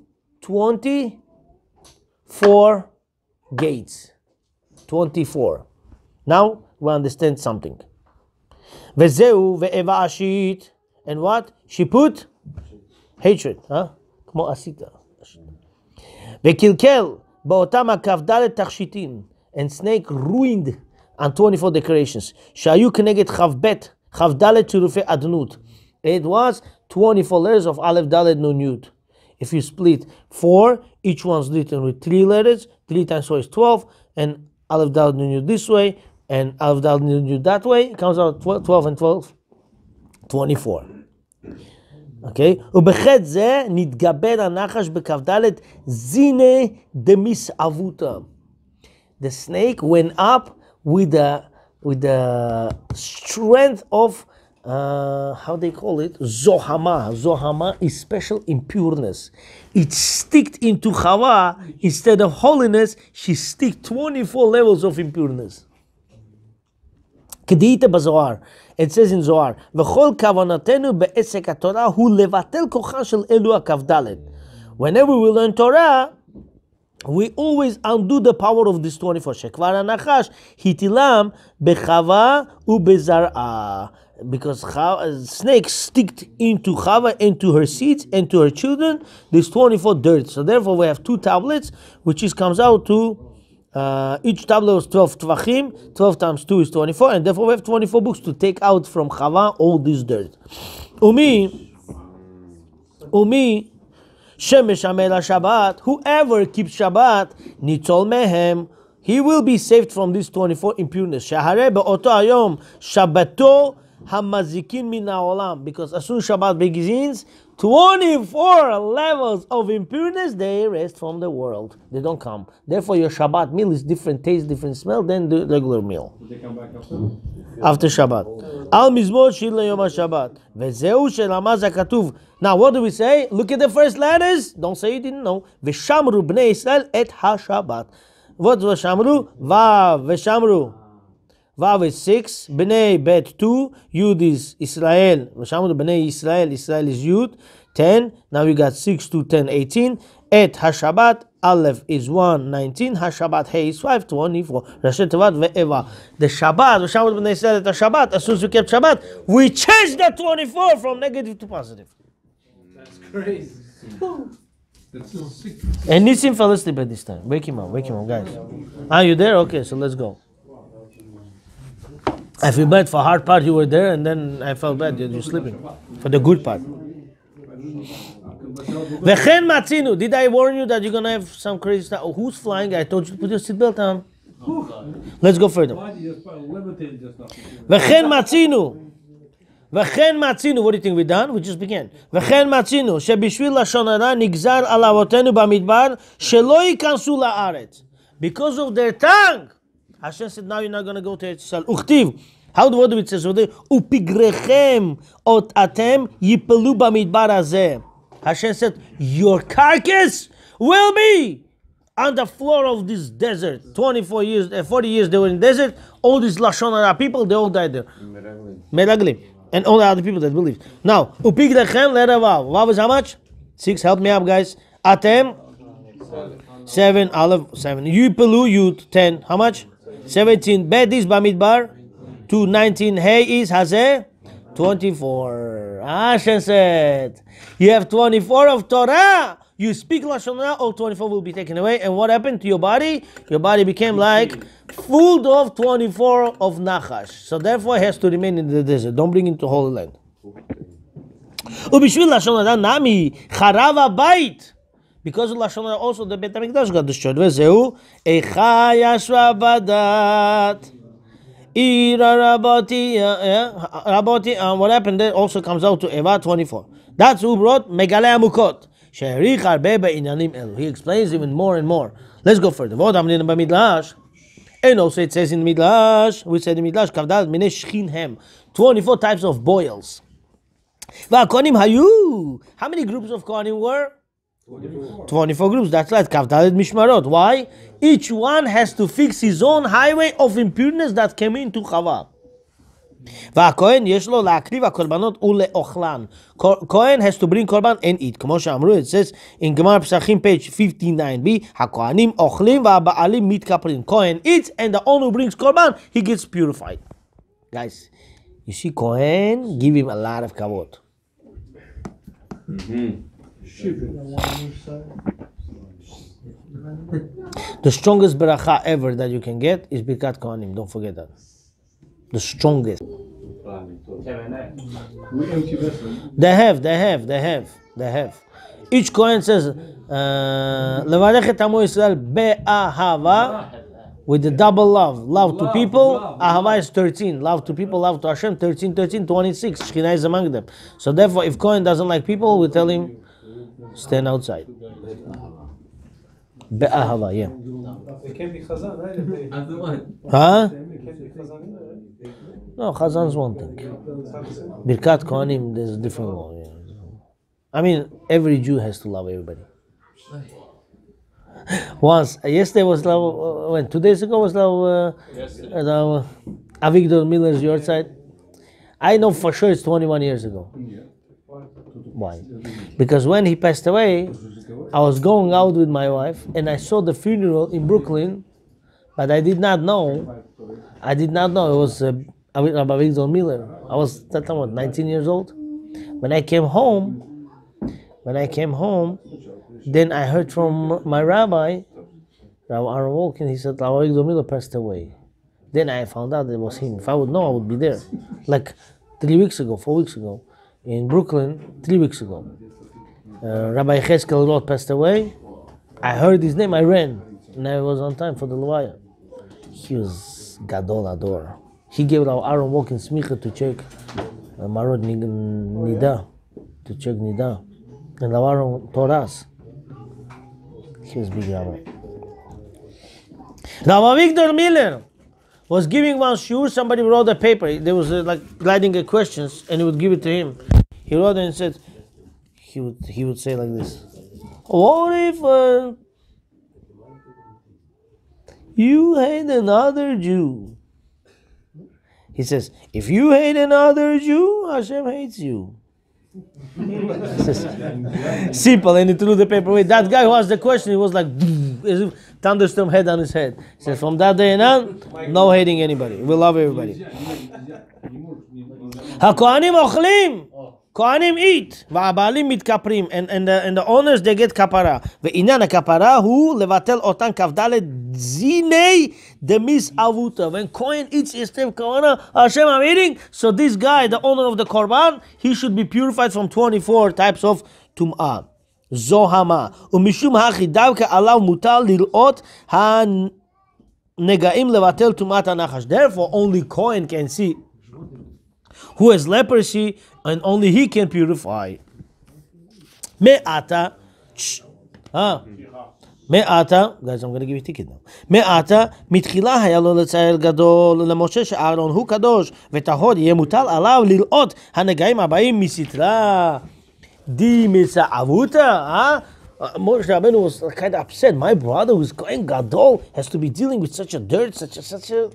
twenty-four gates. twenty-four. Now we understand something. Vezeu ve'eva ashit. And what? She put hatred. Huh? כמו עשית. וקלקל באותם הכ"ד תכשיטים. And snake ruined on twenty-four decorations. שהיו כנגד כ"ב, כ"ד צירופי אדנות. It was twenty-four letters of Aleph Dalet Nun Yud. If you split four, each one's written with three letters. Three times four is twelve, and Aleph Dalet Nun Yud this way, and Aleph Dalet Nun Yud that way. It comes out twelve and twelve, twenty-four. Okay? ובחטא זה נתגבר הנחש בכ"ד זיני דמסעבותא. The snake went up with the with the strength of uh, how they call it, zohama. Zohama is special impureness. It sticked into Chava. Instead of holiness, she stick twenty-four levels of impureness. כדאית בזוהר. It says in Zohar, וכל כוונתנו בעסק התורה הוא לבטל כוחה של אלו הכ"ד. Whenever we learn Torah, we always undo the power of this twenty-four. שכבר הנחש התילם בחווה ובזרעה. Because snakes sticked into Chava, into her seeds, and to her children, this twenty-four dirt. So therefore we have two tablets, which is comes out to, uh, each tablet was twelve tvachim, twelve times two is twenty-four, and therefore we have twenty-four books to take out from Chava all this dirt. Umi, Umi, Shemeshamel Shabbat, whoever keeps Shabbat, Nitzol Mehem, he will be saved from this twenty-four impureness. Shahare be'oto hayom, Shabbato, Hamazikin min ha'olam, because as soon as Shabbat begins, twenty-four levels of impureness, they rest from the world. They don't come. Therefore, your Shabbat meal is different taste, different smell than the regular meal. They come back after? After Shabbat. Al mizmor shir leyom HaShabbat. Vezeu shelamaz hakatuv. Now, what do we say? Look at the first letters. Don't say you didn't know. Veshamru bnei Israel et HaShabbat. What was Shamru? Vav. Veshamru. Vav is six, Bnei Bet two, Yud is Israel. Veshamru Bnei Israel, Israel is Yud, ten. Now we got six to ten, eighteen. Et HaShabbat, Aleph is one, nineteen. HaShabbat, Hey is five, twenty-four. Rashi Tevat ve'eva. The Shabbat, Veshamru Bnei Israel et HaShabbat, as soon as we kept Shabbat, we changed the twenty-four from negative to positive. That's crazy. And Nissim fell asleep at this time. Wake him up, wake him up, guys. Are you there? Okay, so let's go. I feel bad for hard part you were there, and then I felt bad that you're sleeping. For the good part. V'chen matzinu. Did I warn you that you're gonna have some crazy stuff? Oh, who's flying? I told you to put your seatbelt on. Let's go further. V'chen matzinu. V'chen matzinu. What do you think we done? We just began. V'chen matzinu. Shebishvil lashon hara nigzar al avotenu bamidbar shelo yikansu la'aretz. Because of their tongue. Hashem said, now you're not going to go to Eretz Yisrael. Uchtiv. How do, what do it say? Upigrechem ot atem yipelu bamidbar hazeh. Hashem said, your carcass will be on the floor of this desert. twenty-four years, uh, forty years they were in desert. All these Lashon Hara people, they all died there. Meraglim. And all the other people that believed. Now, upigrechem letter vav. Vav is how much? Six. Help me up, guys. Atem. Seven. Aleph. Seven. Yipelu yud. Ten. How much? seventeen. Bet is Bamidbar. two. nineteen. Hey is Hazeh. twenty-four. Hashem said, you have twenty-four of Torah. You speak Lashon Hara, all twenty-four will be taken away. And what happened to your body? Your body became like full of twenty-four of Nachash. So therefore it has to remain in the desert. Don't bring it to Holy Land. Ubishvil Lashon Hara nami charav habayit. Because of Lashon Hara also the Beit HaMikdash got destroyed. Vezeu echa yashva badat ira raboti raboti. What happened there also comes out to Eva twenty-four. That's who brought Megalei Amukot. She'arich harbe be'inyanim elu. He explains even more and more. Let's go further. V'od amrin b'midrash. And also it says in Midrash, we said in Midrash, Kavdal minei shchin hem. twenty-four types of boils. V'akonim hayu. How many groups of kohanim were? twenty-four groups, that's right. Kavdalet Mishmarot. Why? Each one has to fix his own highway of impureness that came into Chava. והכהן יש לו להקריב הקורבנות ולאוכלן. כהן has to bring קורבן and eat. כמו שאמרו, it says in גמר פסחים page fifty-nine b, הכהנים אוכלים והבעלים מתכפרים. כהן eats and the one who brings קורבן, he gets purified. Guys, you see Kohen, give him a lot of kavod. The strongest beracha ever that you can get is Birkat Kohanim. Don't forget that. The strongest. They have, they have, they have, they have. Each Kohen says, "Levarech et Amo Yisrael be'ahava," with the double love. Love to people, ahava is thirteen. Love to people, love to Hashem, thirteen, thirteen, twenty-six. Shekhinah is among them. So therefore, if Kohen doesn't like people, we tell him, stand outside. Be'ahava, yeah. They can't be chazan, right? If they- As the one. Huh? They can't be chazan either, right? No, Chazan's one thing. Birkat Kohanim, there's a different one. Yeah. I mean, every Jew has to love everybody. Once, yesterday was love, uh, when, two days ago was love, uh, uh, Avigdor Miller's your side. I know for sure it's twenty-one years ago. Why? Because when he passed away, I was going out with my wife and I saw the funeral in Brooklyn, but I did not know, I did not know it was uh, Rabbi Avigdor Miller. I was that time, what, nineteen years old? When I came home, when I came home, then I heard from my rabbi, Rabbi Aaron Wolkin, he said, Rabbi Avigdor Miller passed away. Then I found out it was him. If I would know, I would be there. Like three weeks ago, four weeks ago, in Brooklyn, three weeks ago. Uh, Rabbi Cheskel Roth passed away. I heard his name, I ran. And I was on time for the Levaya. He was Gadol Ador. He gave Rabbi Aaron Wolkin smicha to check uh, Marot Nida, to check Nida. And Rabbi Aaron taught us. He was big rabbi. Rabbi Avigdor Miller was giving one shiur. Somebody wrote a paper. There was uh, like gliding at questions, and he would give it to him. He wrote it and said, he would he would say like this: what if uh, you hate another Jew? He says, if you hate another Jew, Hashem hates you. Simple, and he threw the paper away. That guy who asked the question, he was like, as if thunderstorm head on his head. He said, from that day on, no hating anybody. We love everybody. HaKohanim ochlim. Kohanim eat. Va'abalim mitkaprim. And, and, the, and the owners, they get kapara. Ve'inyan kapara hu levatel otan kavdalet zinei demis avuta. When Kohen eats Yestev Kahana, Hashem, I'm eating. So this guy, the owner of the korban, he should be purified from twenty-four types of tum'ah. Zohama. Umishum hachi davka alav mutal lirot ha-negaim levatel tum'at hanachash. Therefore, only Kohen can see who has leprosy, and only he can purify. Me'ata, huh? Me'ata, guys, I'm going to give you a ticket now. Me'ata, mitchila haya lo letzael gadol lemoshe she'aron hu kadosh v'tahod yeh mutal alav lil'ot hanegayim abayim misitra di mitza'avuta, huh? Uh, Moshe Rabbeinu was kind of upset. My brother, who's going gadol, has to be dealing with such a dirt, such a, such a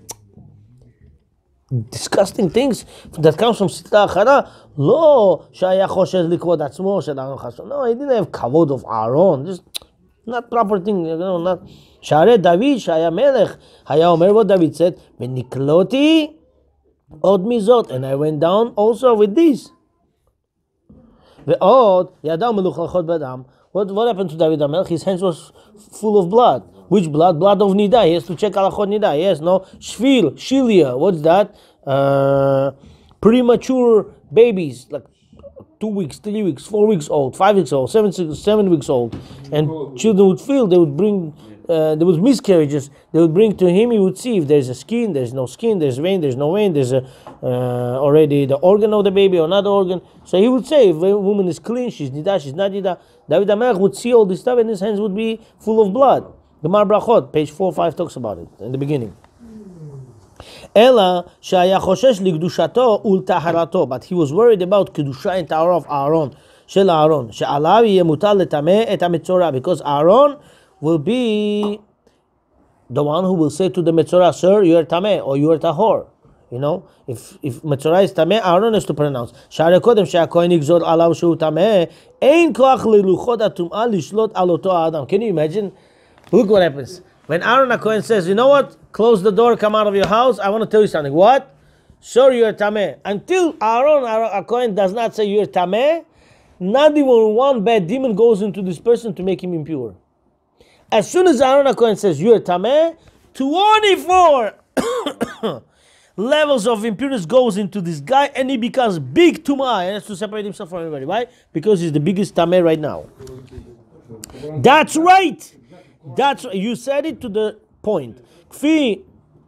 disgusting things that comes from Sitra Achara. Lo, shaya choshed likvod atzmo shel Aaron chasson. No, he didn't have kavod of Aaron. Just not proper thing, you know, not. Share David, shaya melech, haya omer what David said, v'nikloti od mizot, and I went down also with this. Ve'od yadav meluch lachot badam. What what happened to David HaMelech? His hands was full of blood. Which blood? Blood of Nida. He has to check Alachot Nida. Yes, no? Shvil, Shilia. What's that? Uh, premature babies, like two weeks, three weeks, four weeks old, five weeks old, seven, six, seven weeks old. And children would feel, they would bring, uh, there was miscarriages. They would bring to him, he would see if there's a skin, there's no skin, there's vein, there's no vein, there's a, uh, already the organ of the baby or not the organ. So he would say, if a woman is clean, she's Nida, she's not Nida. David HaMelech would see all this stuff and his hands would be full of blood. Gemara Brachot, page four five talks about it in the beginning. Ela shaya choshesh ligdushato ul taharato, but he was worried about kedusha and tahara of Aaron, shel Aaron, she'alav yeh mutar letameh et hametzorah, because Aaron will be the one who will say to the metzorah, sir, you are tameh or you are tahor. You know, if if Metzora is tameh, Aaron has to pronounce. Share kodem she'akohen yigzor alav shehu tameh, ein koach leluchot hatum'ah lishlot al oto adam. Can you imagine? Look what happens. When Aaron HaKohen says, you know what? Close the door, come out of your house. I want to tell you something. What? Sure, you're tameh. Until Aaron HaKohen does not say you're tameh, not even one bad demon goes into this person to make him impure. As soon as Aaron HaKohen says you're tameh, twenty-four levels of impurity goes into this guy, and he becomes big tumah and has to separate himself from everybody. Why? Because he's the biggest tameh right now. That's right. That's you said it to the point. כפי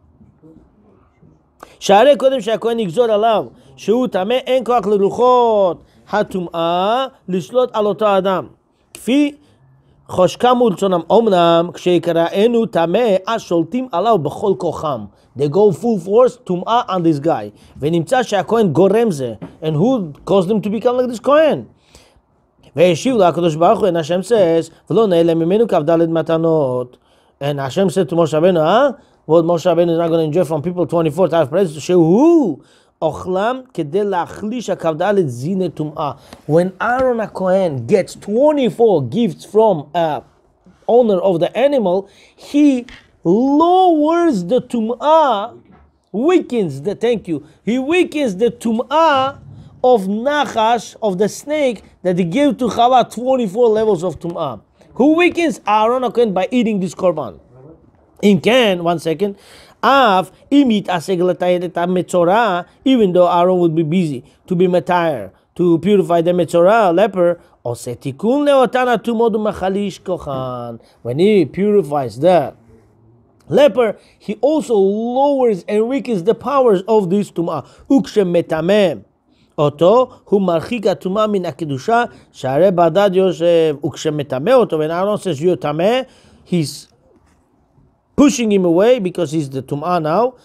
שהרי קודם שהכהן יגזור עליו שהוא טמא אין כוח לרוחות הטומאה לשלוט על אותו אדם. כפי חושקם ורצונם. אומנם כשיקראנו טמא אז שולטים עליו בכל כוחם. They go full force טומאה on this guy. ונמצא שהכהן גורם זה. And who caused them to become like this כהן? והשיב לה הקדוש ברוך הוא, and Hashem says, ולא נעלם ממנו כ"ד מתנות. And Hashem said to Moshe Rabbeinu, huh? Well, Moshe Rabbeinu is not going to enjoy from people twenty-four types of presents. שהוא אוכלם כדי להחליש הכ"ד זיני טומאה. When Aaron HaKohen gets twenty-four gifts from a owner of the animal, he lowers the tum'ah, weakens the, thank you, he weakens the tum'ah of Nachash, of the snake, that he gave to Chava twenty-four levels of Tum'ah. Who weakens Aaron HaKohen by eating this korban? In can, one second, Av, imit aseglatayet metzora, even though Aaron would be busy to be matire, to purify the metzora, leper, osetikun leotana tumodu machalish kochan. When he purifies the leper, he also lowers and weakens the powers of this Tum'ah. Ukshem metamem. אותו הוא מרחיק הטומאה מן הקדושה שהרי בדד יושב וכשמטמא אותו when Aaron says you're טמא he's pushing him away because he's the טומאה now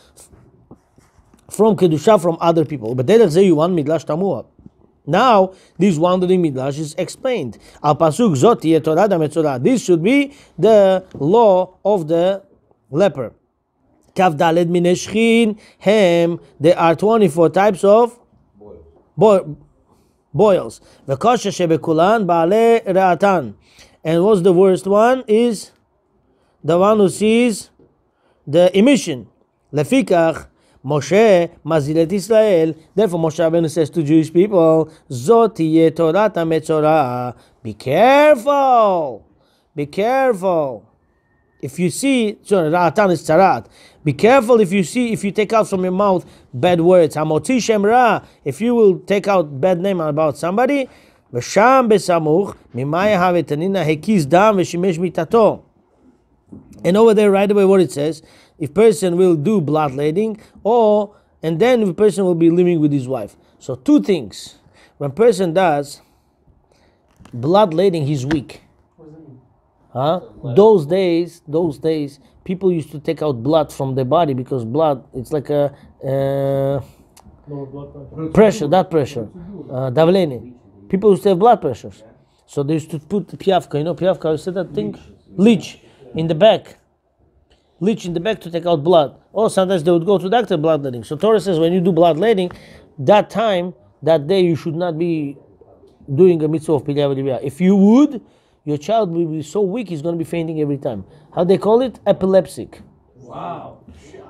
from kedusha from other people. בדרך זה יובן מדרש תמוה. Now this wandering midrash is explained. על פסוק זאת תהיה תורת המצורע. This should be the law of the leper. כ"ד מיני שכין הם there are twenty-four types of Boy, boils. V'kosher shebekulan ba'ale re'atan. And what's the worst one is the one who sees the emission. Lefikach Moshe mazilet Israel. Therefore Moshe Rabbeinu says to Jewish people, Zot tiye Torat HaMetzorah. Be careful. Be careful. If you see, sorry, Ra'atan is tzarat. Be careful if you see, if you take out from your mouth bad words. Hamotzi shem ra. If you will take out bad name about somebody, v'sham besamuch mimay havetanina hekiz dam v'shimesh mitato. And over there, right away, what it says: if person will do bloodletting, or and then the person will be living with his wife. So two things: when person does bloodletting, he's weak. Huh? Those days, those days, people used to take out blood from their body because blood, it's like a uh, pressure, that pressure, uh, davleni. People used to have blood pressures, so they used to put piavka. You know piavka? You said that thing, leech in the back, leech in the back to take out blood. Or sometimes they would go to doctor bloodletting. So Torah says when you do bloodletting, that time, that day, you should not be doing a mitzvah of pilia. If you would, your child will be so weak he's going to be fainting every time. How they call it? Epileptic. Wow.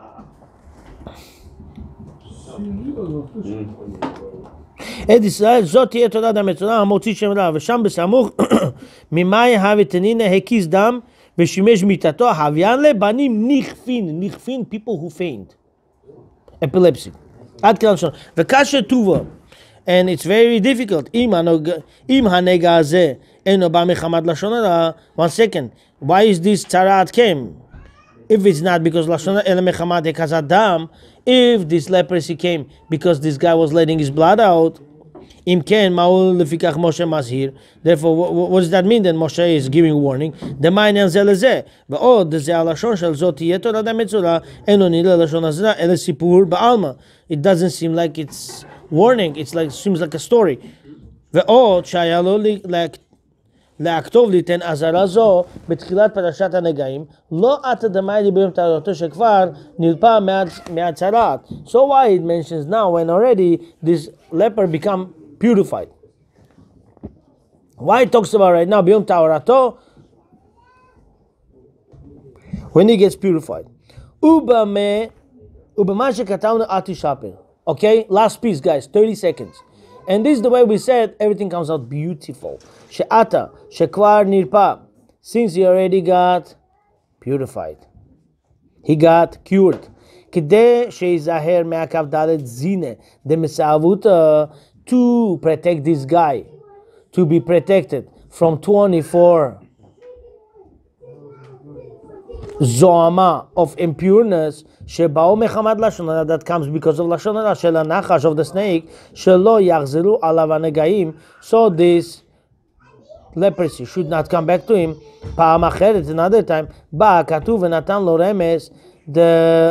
את ישראל זאת תהיה תורת המצורע המוציא שם רע ושם בסמוך ממאי הוותנין הקיס דם ושימש מיתתו הוויין לבנים נכפין נכפין people who faint epilepsy עד כאן ראשון וקשה טובה and it's very difficult אם הנגע הזה אינו בא מחמת לשון הרע. One second, why is this tzaraat came? If it's not because לשון הרע אלא מחמת הקזת דם, if this leprosy came because this guy was letting his blood out, אם כן, מהו לפיכך משה מזהיר? Therefore, what, what does that mean? Then Moshe is giving warning. דמה העניין זה לזה, ועוד זה הלשון של זאת תהיה תורת המצורע, אינו נראה לשון הזרע, אלא סיפור בעלמא. It doesn't seem like it's warning, it's like, seems like a story. ועוד שהיה לו like להכתוב ליתן אזהרה זו בתחילת פרשת הנגעים, לא עתה דמאי לי ביום טהרתו שכבר נרפא מהצרת. So why it mentions now when already this leper become purified? Why it talks about right now ביום טהרתו when he gets purified? ובמה, ובמה שכתבנו אל תשפר. Okay, last piece guys, thirty seconds. And this is the way we said, everything comes out beautiful. שאתה, שכבר נרפא, since he already got purified. He got cured. כדי שיזהר מהקו ד' זינה, דמסעבותא, to protect this guy, to be protected from twenty-four zoama of impureness, שבאו מחמת לשון הרע, that comes because of לשון הרע של הנחש of the snake, שלא יחזרו עליו הנגעים, so this leprosy should not come back to him. פעם אחרת, another time, בא כתוב ונתן לו רמז, the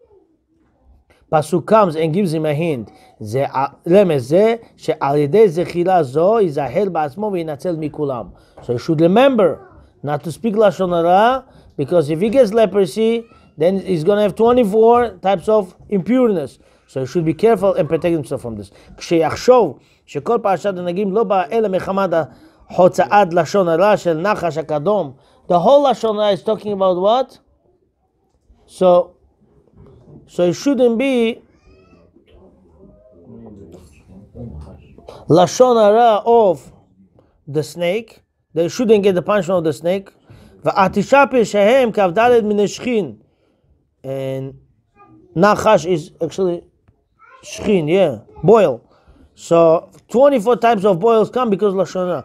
pasuk comes and gives him a hint. זה רמז זה שעל ידי זחילה זו יזהר בעצמו וינצל מכולם. So you should remember not to speak לשון הרע, because if he gets leprosy, then he's going to have twenty-four types of impureness. So he should be careful and protect himself from this. כשיחשוב שכל פרשת הנגעים לא באה אלא מחמת הוצאת לשון הרע של נחש הקדום. The whole לשון הרע is talking about what? So, so it shouldn't be לשון הרע of the snake. They shouldn't get the punishment of the snake. והתשפר שהם כ"ד מן השכין. And Nachash is actually shchin, yeah, boil. So twenty-four types of boils come because Lashon Hara.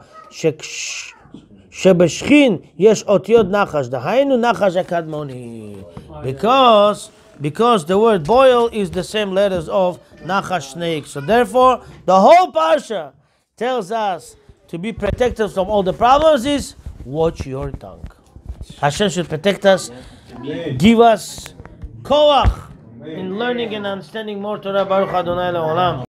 שבשכין יש אותיות נחש, דהיינו נחש הקדמוני. Because because the word boil is the same letters of Nachash snake. So therefore, the whole parsha tells us to be protected from all the problems is watch your tongue. Hashem should protect us, give us koach in learning and understanding more Torah. Baruch Adonai Le'olam.